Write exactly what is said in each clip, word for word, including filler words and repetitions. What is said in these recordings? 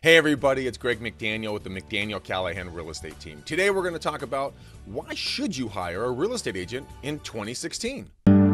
Hey everybody, it's Greg McDaniel with the McDaniel Callahan Real Estate Team. Today we're going to talk about why should you hire a real estate agent in twenty sixteen?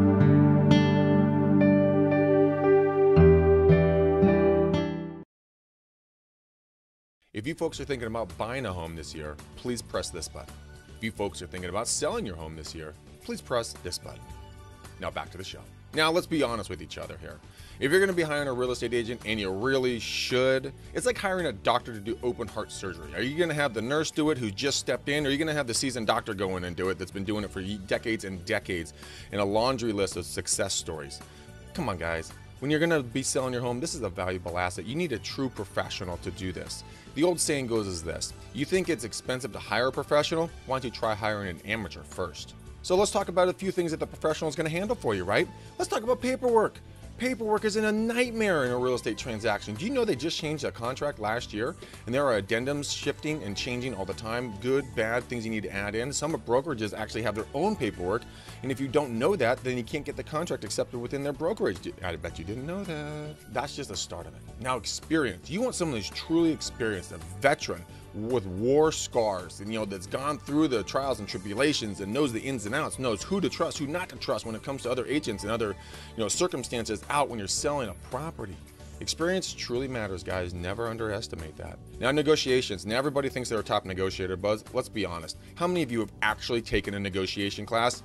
If you folks are thinking about buying a home this year, please press this button. If you folks are thinking about selling your home this year, please press this button. Now back to the show. Now let's be honest with each other here. If you're going to be hiring a real estate agent, and you really should, it's like hiring a doctor to do open heart surgery. Are you going to have the nurse do it who just stepped in, or are you going to have the seasoned doctor go in and do it that's been doing it for decades and decades in a laundry list of success stories? Come on guys, when you're going to be selling your home, this is a valuable asset. You need a true professional to do this. The old saying goes as this: you think it's expensive to hire a professional? Why don't you try hiring an amateur first? So let's talk about a few things that the professional is going to handle for you, right? Let's talk about paperwork. Paperwork is in a nightmare in a real estate transaction. Do you know they just changed a contract last year and there are addendums shifting and changing all the time? Good, bad, things you need to add in. Some brokerages actually have their own paperwork, and if you don't know that, then you can't get the contract accepted within their brokerage. I bet you didn't know that. That's just the start of it. Now, experience. You want someone who's truly experienced, a veteran with war scars, and you know, that's gone through the trials and tribulations and knows the ins and outs, knows who to trust, who not to trust when it comes to other agents and other, you know, circumstances out when you're selling a property. Experience truly matters, guys. Never underestimate that. Now, negotiations. Now, everybody thinks they're a top negotiator, Buzz. Let's be honest. How many of you have actually taken a negotiation class?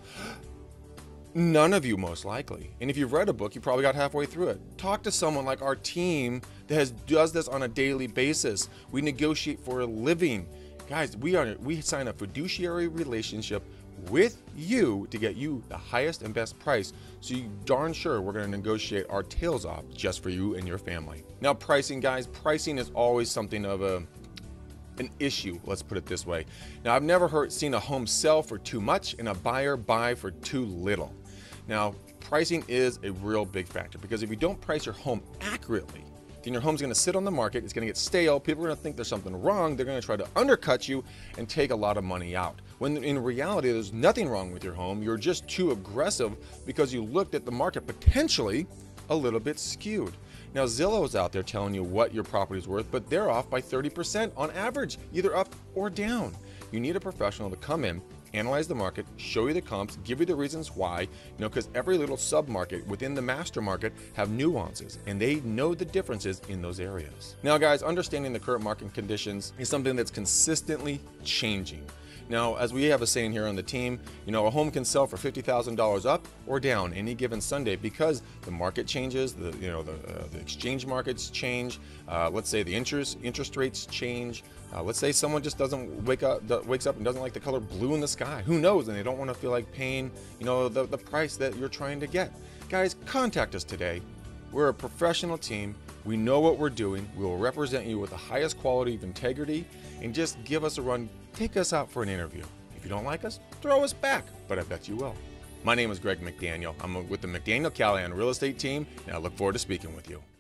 None of you, most likely. And if you've read a book, you probably got halfway through it. Talk to someone like our team that has does this on a daily basis. We negotiate for a living. Guys, we are we sign a fiduciary relationship with you to get you the highest and best price. So you darn sure we're going to negotiate our tails off just for you and your family. Now, pricing, guys, pricing is always something of a an issue, let's put it this way. Now, I've never heard seen a home sell for too much and a buyer buy for too little. Now, pricing is a real big factor, because if you don't price your home accurately, then your home's going to sit on the market, it's going to get stale, people are going to think there's something wrong, they're going to try to undercut you and take a lot of money out. When in reality, there's nothing wrong with your home, you're just too aggressive because you looked at the market potentially a little bit skewed. Now, Zillow is out there telling you what your property is worth, but they're off by thirty percent on average, either up or down. You need a professional to come in, analyze the market, show you the comps, give you the reasons why, you know, because every little sub-market within the master market have nuances, and they know the differences in those areas. Now, guys, understanding the current market conditions is something that's consistently changing. Now, as we have a saying here on the team, you know, a home can sell for fifty thousand dollars up or down any given Sunday, because the market changes, the you know the, uh, the exchange markets change. Uh, let's say the interest interest rates change. Uh, let's say someone just doesn't wake up wakes up and doesn't like the color blue in the sky. Who knows? And they don't want to feel like paying, you know, the, the price that you're trying to get. Guys, contact us today. We're a professional team. We know what we're doing. We will represent you with the highest quality of integrity, and just give us a run. Take us out for an interview. If you don't like us, throw us back, but I bet you will. My name is Greg McDaniel. I'm with the McDaniel Callahan Real Estate Team, and I look forward to speaking with you.